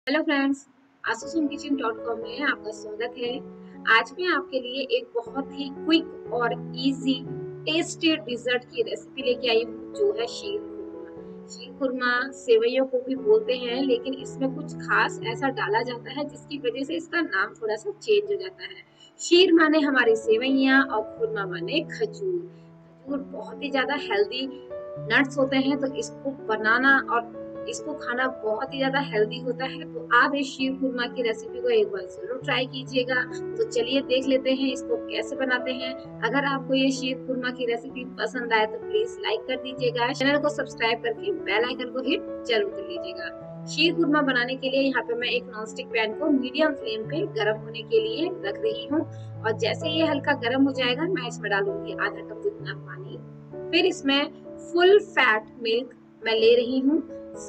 Hello friends, AsuSumKitchen.com में आपका स्वागत है। आज मैं आपके लिए एक बहुत ही क्विक और इजी टेस्टी डिजर्ट की रेसिपी लेके आई हूँ जो है शीर खुरमा। शीर खुरमा सेवइयों को भी बोलते हैं, लेकिन इसमें कुछ खास ऐसा डाला जाता है जिसकी वजह से इसका नाम थोड़ा सा चेंज हो जाता है। शीर माने हमारी सेवइयाँ और खुरमा माने खजूर। खजूर बहुत ही ज्यादा हेल्दी नट्स होते हैं, तो इसको बनाना और इसको खाना बहुत ही ज्यादा हेल्दी होता है। तो आप इस शीर खुरमा की रेसिपी को एक बार जरूर ट्राई कीजिएगा। तो चलिए देख लेते हैं इसको कैसे बनाते हैं। अगर आपको ये शीर खुरमा की रेसिपी पसंद आए तो प्लीज लाइक कर दीजिएगा, चैनल को सब्सक्राइब करके बेल आइकन को हिट जरूर कर लीजिएगा। शीर खुरमा बनाने के लिए यहाँ पे मैं एक नॉनस्टिक पैन को मीडियम फ्लेम पे गर्म होने के लिए रख रही हूँ, और जैसे ये हल्का गर्म हो जाएगा मैं इसमें डालूंगी आधा कप जितना पानी। फिर इसमें फुल फैट मिल्क मैं ले रही हूँ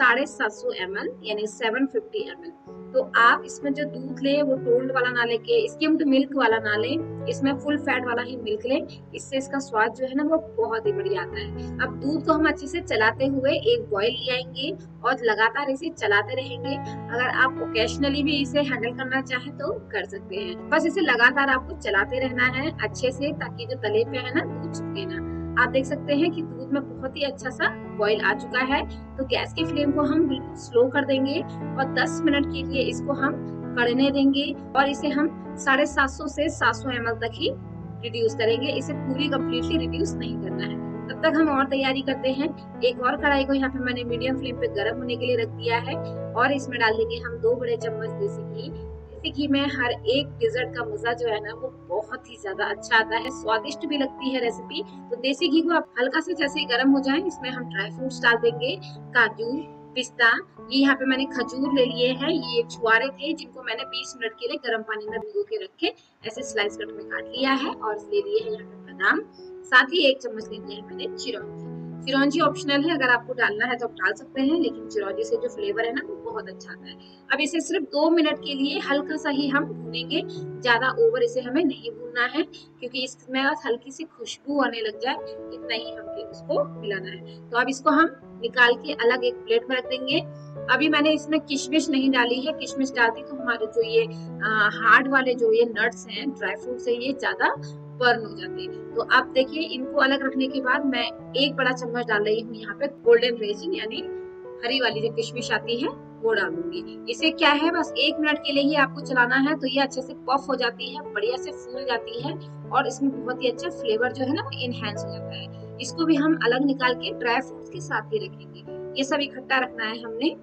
750 ml यानी 750 ml। तो आप इसमें जो दूध ले वो टोल्ड वाला ना लेके स्किम्ड मिल्क वाला ना ले, इसमें फुल फैट वाला ही मिल्क ले। इससे इसका स्वाद जो है ना वो बहुत ही बढ़िया आता है। अब दूध को हम अच्छे से चलाते हुए एक बॉईल ले आएंगे और लगातार इसे चलाते रहेंगे। अगर आप ओकेशनली भी इसे हैंडल करना चाहे तो कर सकते हैं। बस इसे लगातार आपको चलाते रहना है अच्छे से, ताकि जो तले पे है ना दूध चिपके ना। आप देख सकते हैं कि दूध में बहुत ही अच्छा सा बॉईल आ चुका है। तो गैस की फ्लेम को हम बिल्कुल स्लो कर देंगे और 10 मिनट के लिए इसको हम कढ़ने देंगे, और इसे हम 750 से 700 ml तक ही रिड्यूस करेंगे। इसे पूरी कम्प्लीटली रिड्यूस नहीं करना है। तब तक हम और तैयारी करते हैं। एक और कढ़ाई को यहाँ पे मैंने मीडियम फ्लेम पे गर्म होने के लिए रख दिया है, और इसमें डाल देंगे हम 2 बड़े चम्मच देसी घी। देसी घी में हर एक डिजर्ट का मजा जो है ना वो बहुत ही ज्यादा अच्छा आता है, स्वादिष्ट भी लगती है रेसिपी। तो देसी घी को आप हल्का से जैसे ही गर्म हो जाए इसमें हम ड्राई फ्रूट्स डाल देंगे, काजू, पिस्ता। ये यहाँ पे मैंने खजूर ले लिए हैं, ये छुआरे थे जिनको मैंने 20 मिनट के लिए गर्म पानी में भिगो के रख के ऐसे स्लाइस कट में काट लिया है। और ले लिए हैं यहाँ पे बादाम, साथ ही 1 चम्मच ले लिया है मैंने चिरौंजी। चिरौंजी ऑप्शनल है, अगर आपको डालना है तो आप डाल सकते हैं, लेकिन चिरौंजी से जो फ्लेवर है ना वो बहुत अच्छा आता है। अब इसे सिर्फ 2 मिनट के लिए हल्का सा ही हम भूनेंगे, ज्यादा ओवर इसे हमें नहीं भूनना है, क्योंकि इसमें हल्की सी खुशबू आने लग जाए इतना ही हमें इसको मिलाना है। तो अब इसको हम निकाल के अलग एक प्लेट में रख देंगे। अभी मैंने इसमें किशमिश नहीं डाली है, किशमिश डालती तो हमारे जो ये हार्ड वाले जो ये नट्स हैं, ड्राई फ्रूट्स है, ये ज्यादा बर्न हो जाते हैं। तो आप देखिए इनको अलग रखने के बाद मैं 1 बड़ा चम्मच डाल रही हूँ यहाँ पे गोल्डन रेजिन, यानी हरी वाली जो किशमिश आती है वो डालूंगी। इसे क्या है बस 1 मिनट के लिए ही आपको चलाना है, तो ये अच्छे से पफ हो जाती है, बढ़िया से फूल जाती है, और इसमें बहुत ही अच्छा फ्लेवर जो है ना इनहेंस हो जाता है। इसको भी हम अलग निकाल के ड्राई फ्रूट्स के साथ ही रखेंगे। ये सब इकट्ठा रखना है हमने।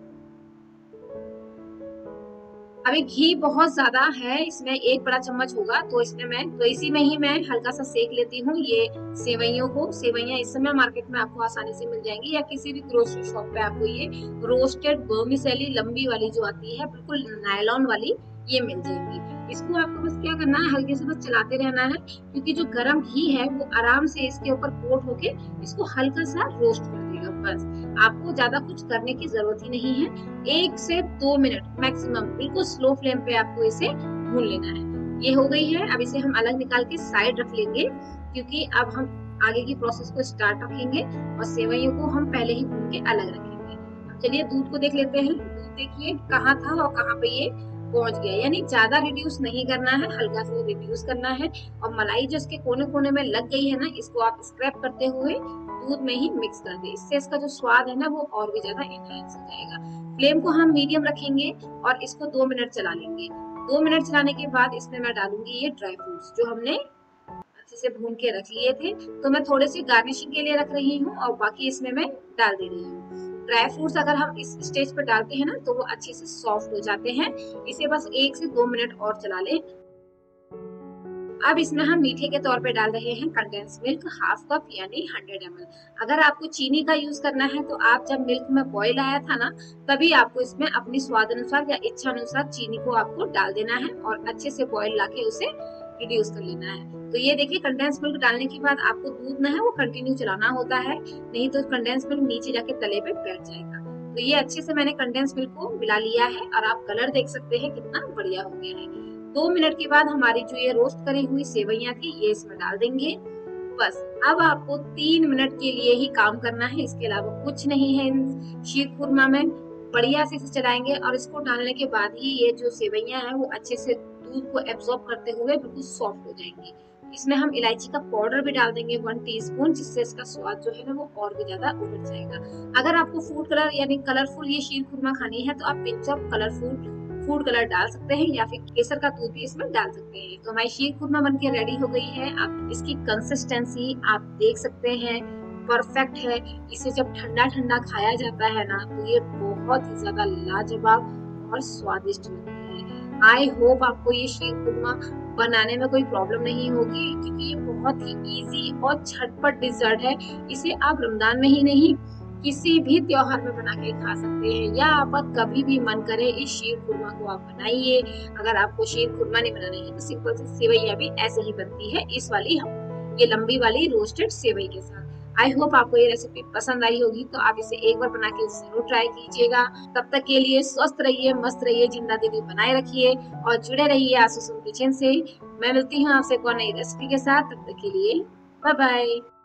अभी घी बहुत ज्यादा है, इसमें 1 बड़ा चम्मच होगा, तो इसी में ही मैं हल्का सा सेक लेती हूँ ये सेवइयों को। सेवइयां इस समय मार्केट में आपको आसानी से मिल जाएंगी, या किसी भी ग्रोसरी शॉप पे आपको ये रोस्टेड वर्मिसेली लंबी वाली जो आती है बिल्कुल नायलॉन वाली, ये मिल जाएगी। इसको आपको बस क्या करना है, हल्के से बस चलाते रहना है, क्योंकि जो गर्म घी है वो आराम से इसके ऊपर कोट होके इसको हल्का सा रोस्ट कर देगा। बस आपको ज्यादा कुछ करने की जरूरत ही नहीं है। 1 से 2 मिनट मैक्सिमम बिल्कुल स्लो फ्लेम पे आपको इसे भून लेना है। ये हो गई है। अब इसे हम अलग निकाल के साइड रख लेंगे, क्योंकि अब हम आगे की प्रोसेस को स्टार्ट रखेंगे, और सेवइयों को हम पहले ही भून के अलग रखेंगे। अब चलिए दूध को देख लेते हैं। दूध देखिए कहाँ था और कहाँ पे ये पहुंच गया, यानी ज्यादा रिड्यूस नहीं करना है, हल्का सा रिड्यूस करना है। और मलाई जो इसके कोने कोने में लग गई है ना, इसको आप स्क्रैप करते हुए दूध में ही मिक्स कर दे। इससे इसका जो स्वाद है ना वो और भी ज्यादा एनहांस हो जाएगा। फ्लेम को हम मीडियम रखेंगे और इसको 2 मिनट चला लेंगे। 2 मिनट चलाने के बाद इसमें मैं डालूंगी ये ड्राई फ्रूट्स जो हमने अच्छे से भून के रख लिए थे। तो मैं थोड़े से गार्निशिंग के लिए रख रही हूँ, और बाकी इसमें मैं डाल दे रही हूँ। ड्राई फ्रूट्स अगर हम इस स्टेज पर डालते हैं ना तो वो अच्छे से सॉफ्ट हो जाते हैं। इसे बस 1 से 2 मिनट और चला लें। अब इसमें हम मीठे के तौर पे डाल रहे हैं कंडेंस मिल्क हाफ कप यानी 100 ml। अगर आपको चीनी का यूज करना है तो आप जब मिल्क में बॉईल आया था ना, तभी आपको इसमें अपनी स्वाद अनुसार या इच्छा अनुसार चीनी को आपको डाल देना है, और अच्छे से बॉईल लाके उसे रिड्यूस कर लेना है। तो ये देखिए कंडेंस मिल्क डालने के बाद आपको दूध ना है वो कंटिन्यू चलाना होता है, नहीं तो कंडेंस मिल्क नीचे जाके तले पे बैठ जाएगा। तो ये अच्छे से मैंने कंडेंस मिल्क को मिला लिया है, और आप कलर देख सकते हैं कितना बढ़िया हो गया है। 2 मिनट के बाद हमारी जो ये रोस्ट करी हुई सेवइयां थी ये इसमें डाल देंगे। बस अब आपको 3 मिनट के लिए ही काम करना है, इसके अलावा कुछ नहीं है इन शीर खुरमा में। बढ़िया से इसे चलाएँगे और इसको डालने के बाद ही ये जो सेवइयाँ हैं वो अच्छे से दूध को एब्ज़ॉर्ब करते हुए बिल्कुल सॉफ्ट हो जाएँगी। इसमें हम इलायची का पाउडर भी डाल देंगे 1 टीस्पून, जिससे इसका स्वाद जो है ना वो और भी ज़्यादा उभर जाएगा। अगर आपको फूड कलर यानी कलरफुल ये शीर खुरमा खानी है तो आप pinch of colourful food colour डाल सकते हैं या फिर केसर का दूध भी इसमें डाल सकते हैं। तो हमारी शीर खुरमा बन के रेडी हो गई है। आप इसकी कंसिस्टेंसी आप देख सकते हैं, परफेक्ट है। इसे जब ठंडा-ठंडा खाया जाता है ना तो ये बहुत ही ज़्यादा लाजवाब और स्वादिष्ट लगती है। आई होप आपको ये शीर खुरमा बनाने में कोई प्रॉब्लम नहीं होगी, क्योंकि ये बहुत ही ईज़ी और झटपट डिज़र्ट है। इसे आप रमज़ान में ही नहीं, किसी भी त्योहार में बना के खा सकते हैं, या आपका कभी भी मन करे इस शीर खुरमा को आप बनाइए। अगर आपको शीर खुरमा नहीं बनाना है तो सिंपल सी सेवइयाँ भी ऐसे ही बनती है, इस वाली ये लंबी वाली रोस्टेड सेवई के साथ। आई होप आपको ये रेसिपी पसंद आई होगी, तो आप इसे एक बार बना के ज़रूर ट्राई कीजिएगा। तब तक के लिए स्वस्थ रहिए, मस्त रहिए, जिंदा दिली बनाए रखिए और जुड़े रहिए आसुसुम किचन से। मैं मिलती हूँ आपसे एक और नई रेसिपी के साथ, तब तक के लिए बाय बाय।